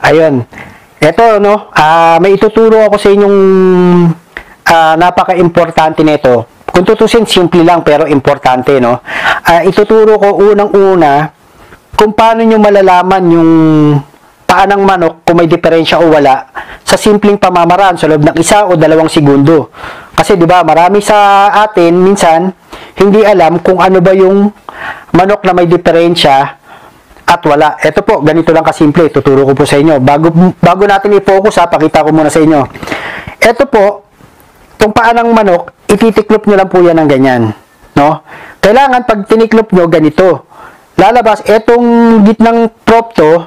Ayun. Ito, no, may ituturo ako sa inyong napaka-importante nito. Kung tutusin, simple lang pero importante, no. Ituturo ko unang-una kung paano nyo malalaman yung paa ng manok kung may diferensya o wala sa simpleng pamamaraan sa loob ng 1 o 2 segundo. Kasi 'di ba, marami sa atin minsan hindi alam kung ano ba yung manok na may diferensya at wala. Ito po, ganito lang kasimple, tuturo ko po sa inyo. Bago natin i-focus, pakita ko muna sa inyo. Ito po, itong paa ng manok, ititiklop nyo lang po yan ng ganyan. No? Kailangan pag tiniklop nyo, ganito. Lalabas, itong gitnang propto,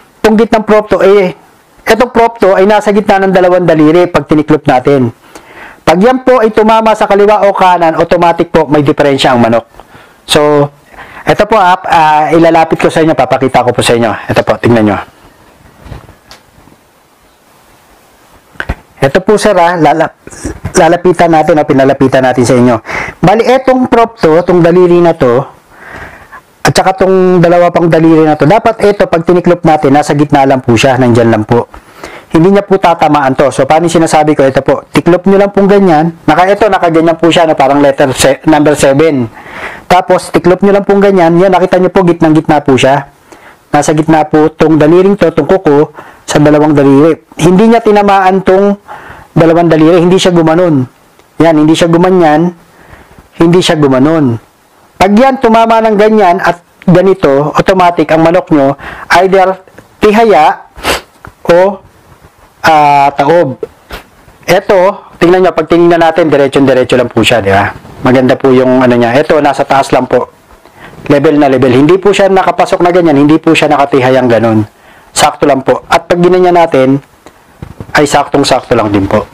itong propto ay nasa gitna ng 2 daliri pag tiniklop natin. Pag yan po ay tumama sa kaliwa o kanan, automatic po may diferensya ang manok. So, ito po, ilalapit ko sa inyo, papakita ko po sa inyo. Ito po, tingnan nyo. Ito po sir, lalapitan natin o pinalapitan natin sa inyo. Bali, etong propto, itong daliri na to, at saka itong 2 pang daliri na to, dapat ito, pag tiniklop natin, nasa gitna lang po siya, nandyan lang po. Hindi niya po tatamaan to. So, paano sinasabi ko? Ito po, tiklop nyo lang pong ganyan. Nakaganyan po siya, parang number 7. Tapos, tiklop nyo lang pong ganyan. Yan, nakita nyo po, gitnang-gitna po siya. Nasa gitna po itong daliring to, itong kuko, sa 2 daliri. Hindi niya tinamaan itong 2 daliri. Hindi siya gumanon. Yan, hindi siya gumanyan. Hindi siya gumanon. Pag yan, tumama ng ganyan at ganito, automatic, ang manok nyo, either tihaya o taob. Ito, tingnan nyo, pag tingnan natin, diretso-diretso lang po siya, di ba? Maganda po yung ano niya. Ito, nasa taas lang po. Level na level. Hindi po siya nakapasok na ganyan, hindi po siya nakatihayang ganun. Sakto lang po. At pag ginanyan natin, ay saktong-sakto lang din po.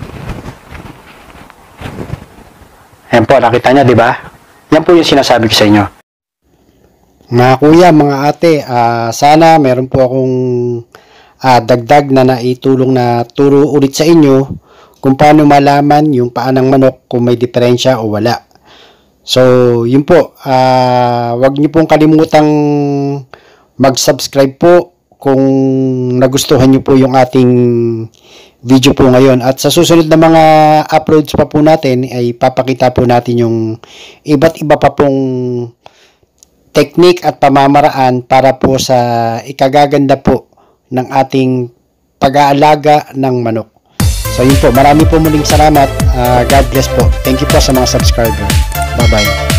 Ayan po, nakita niya, di ba? Yan po yung sinasabi ko sa inyo. Mga kuya, mga ate, sana meron po akong dagdag na naitulong na turo ulit sa inyo kung paano malaman yung paa ng manok kung may diferensya o wala. So, yun po. Wag niyo pong kalimutang mag-subscribe po kung nagustuhan niyo po yung ating video po ngayon. At sa susunod na mga uploads pa po natin ay papakita po natin yung iba't iba pa pong technique at pamamaraan para po sa ikagaganda po ng ating pag-aalaga ng manok. So yun po, marami po muling salamat. God bless po. Thank you po sa mga subscriber. Bye-bye.